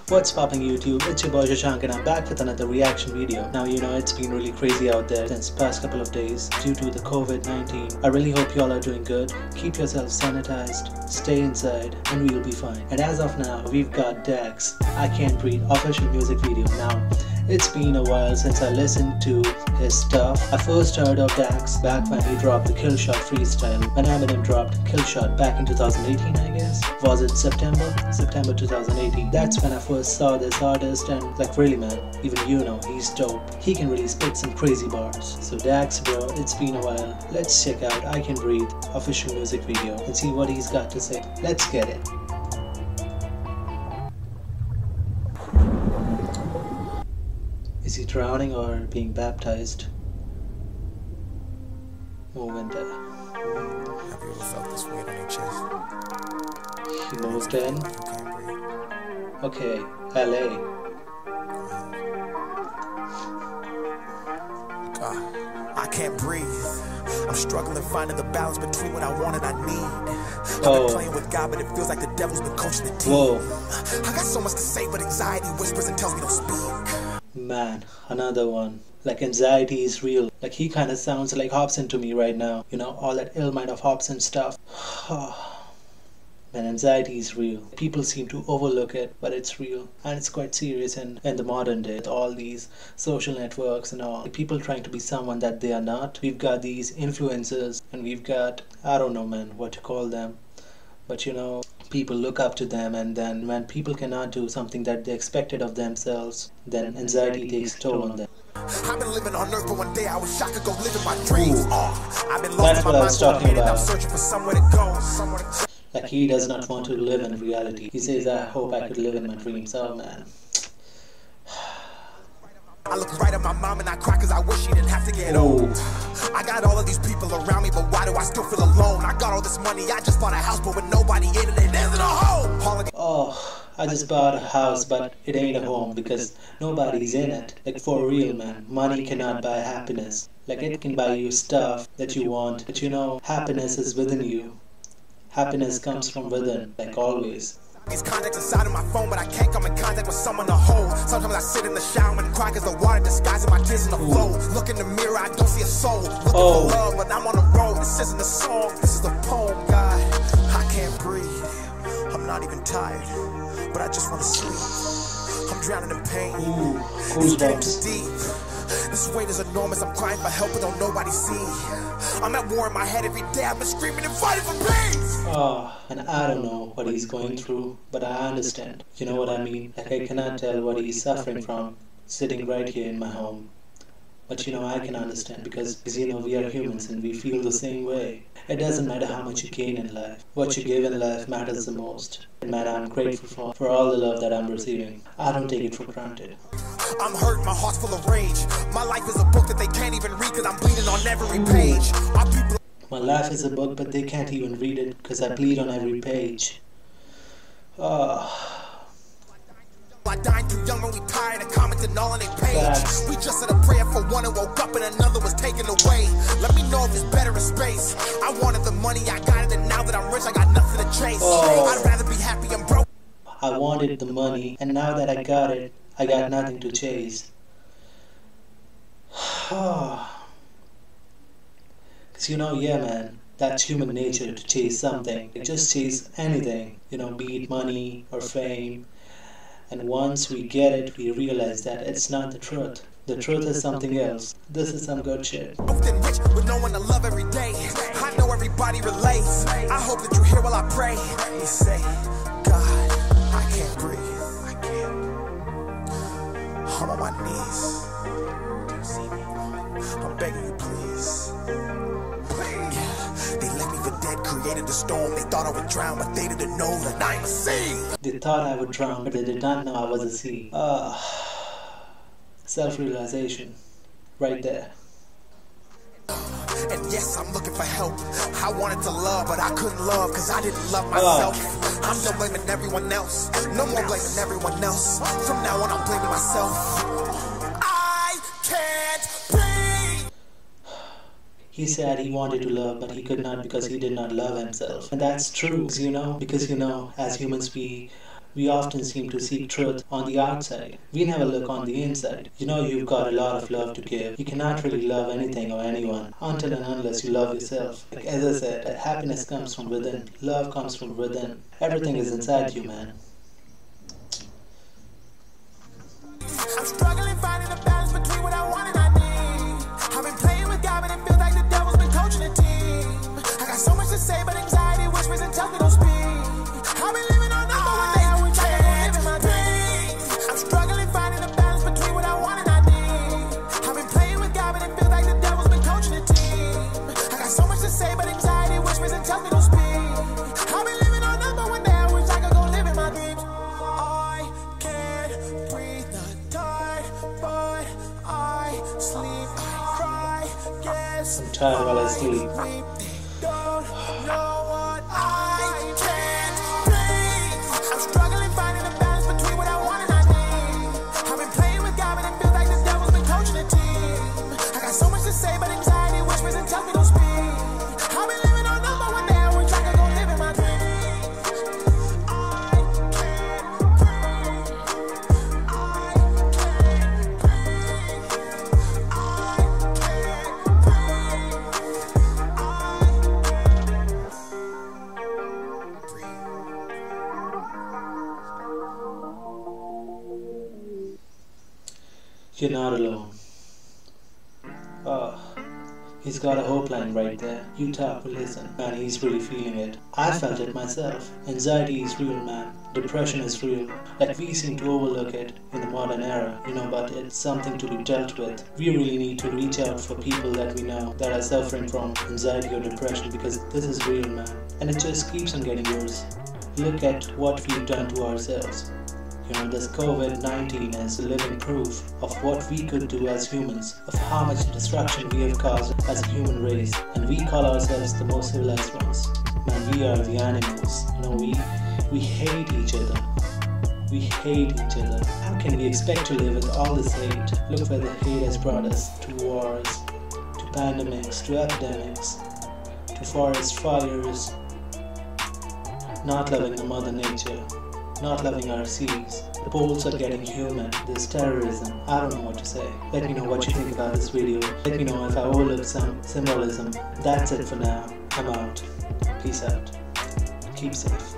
What's popping YouTube? It's your boy Shashank and I'm back with another reaction video. Now you know it's been really crazy out there since past couple of days due to the COVID-19. I really hope y'all are doing good. Keep yourselves sanitized, stay inside, and we'll be fine. And as of now, we've got Dax, I Can't Breathe official music video. Now, it's been a while since I listened to his stuff. I first heard of Dax back when he dropped the Killshot freestyle. When Eminem dropped Killshot back in 2018, I guess. Was it September 2018? That's when I first saw this artist and like really man, even you know he's dope. He can really spit some crazy bars. So Dax bro, it's been a while. Let's check out I Can Breathe official music video and see what he's got to say. Let's get it. Is he drowning or being baptized? Movement. Have you ever felt this weight on your chest? He moved in. You can't breathe. Okay, LA. I can't breathe. I'm struggling finding the balance between what I want and I need. I've been playing with God, but it feels like the devil's been coaching the team. Whoa. I got so much to say, but anxiety whispers and tells me don't speak. Man, another one. Like anxiety is real. Like he kind of sounds like Hobson to me right now. You know, all that ill mind of Hobson stuff. Man, anxiety is real. People seem to overlook it, but it's real. And it's quite serious in the modern day. With all these social networks and all. People trying to be someone that they are not. We've got these influencers and we've got, I don't know man, what to call them. But you know, people look up to them, and then when people cannot do something that they expected of themselves, then anxiety takes toll on them. I've been living on earth, but one day I wish I could go live in my dreams. I've been That's what I was talking about. I'm searching for somewhere to go. Like he does not want to live in reality. He says, I hope I could live in my dreams. Oh man. I look right at my mom and I cry cause I wish she didn't have to get old. I got all of these people around me, but why do I still feel alone? I got all this money, I just bought a house, but with nobody in it, it isn't a home. Oh, I just bought a house, but it ain't a home because nobody's in it. Like for real man, money cannot buy happiness. Like it can buy you stuff that you want, but you know, happiness is within you. Happiness comes from within, like always. These contacts inside of my phone, but I can't come in contact with someone to hold. Sometimes I sit in the shower and cry cause the water disguising my tears in the flow. Look in the mirror, I don't see a soul. Looking for love, but I'm on the road. This isn't a song, this is a poem, God. I can't breathe, I'm not even tired, but I just want to sleep. I'm drowning in pain, it's getting too deep. This weight is enormous, I'm crying for help, but don't nobody see. I'm at war in my head every day, I've been screaming and fighting for peace. And I don't know what he's going through, but I understand. You know what I mean? Like I cannot tell what he's suffering from, sitting right here in my home. But you know, I can understand because you know, we are humans and we feel the same way. It doesn't matter how much you gain in life. What you give in life matters the most. And man, I'm grateful for all the love that I'm receiving. I don't take it for granted. I'm hurt, my heart's full of rage. My life is a book that they can't even read cause I'm bleeding on every page. My life is a book, but they can't even read it because I bleed on every page. I died too young when we tired and commented all on their page. We just said a prayer for one and woke up and another was taken away. Let me know if it's better in space. I wanted the money, I got it, and now that I'm rich, I got nothing to chase. I'd rather be happy and broke. I wanted the money, and now that I got it, I got nothing to chase. Cause you know, yeah man, that's human nature to chase something. Just chase anything, you know, be it money or fame. And once we get it, we realize that it's not the truth. The truth is something else. This is some good shit. Often rich with no one to love every day. I know everybody relates. I hope that you hear while I pray. You say, God, I can't breathe. I can't. I'm on my knees. Do you see me? I'm begging you, please. They left me for dead, created the storm. They thought I would drown, but they didn't know that I'm a sea. They thought I would drown, but they did not know I was a sea. Self-realization. Right there. And yes, I'm looking for help. I wanted to love, but I couldn't love because I didn't love myself. I'm still blaming everyone else. No more blaming everyone else. From now on, I'm blaming myself. I can't breathe. He said he wanted to love, but he could not because he did not love himself. And that's true, because you know, as humans we We often seem to seek truth on the outside. We never look on the inside. You know you've got a lot of love to give. You cannot really love anything or anyone until and unless you love yourself. Like as I said, happiness comes from within. Love comes from within. Everything is inside you, man. I'm struggling finding a balance between what I want and I need. I've been playing with God, but it feels like the devil's been coaching the team. I got so much to say, but anxiety whispers and tells me don't speak. I've been living on number one day, I wish I could live in my dreams. I'm struggling finding a balance between what I want and I need. I've been playing with God, but it feels like the devil's been coaching the team. I got so much to say, but anxiety whispers and tells me don't speak. I've been living on number one day, I wish I could go live in my dreams. I can't breathe, not tired, but I sleep, I cry, guess I'm tired while I sleep. don't know what I can't breathe. I'm struggling finding a balance between what I want and I need. I've been playing with God, but it feels like the devil's been coaching the team. I got so much to say, but anxiety whispers and tells me don't speak. I've been living on number one day, I wish I could go live in my dreams. I can't breathe. I can't breathe. I can't You're not alone. Oh, he's got a hope line right there. You talk, listen. Man, he's really feeling it. I felt it myself. Anxiety is real, man. Depression is real. Like we seem to overlook it in the modern era, but it's something to be dealt with. We really need to reach out for people that we know that are suffering from anxiety or depression, because this is real, man. And it just keeps on getting worse. Look at what we've done to ourselves. This COVID-19 is living proof of what we could do as humans, of how much destruction we have caused as a human race, and we call ourselves the most civilized ones. Man, we are the animals. We hate each other. We hate each other. How can we expect to live with all this hate? Look where the hate has brought us: to wars, to pandemics, to epidemics, to forest fires, not loving the mother nature, not loving our seas. The poles are getting human. There's terrorism. I don't know what to say. Let me know what you think about this video. Let me know if I overlooked some symbolism. That's it for now. I'm out. Peace out. Keep safe.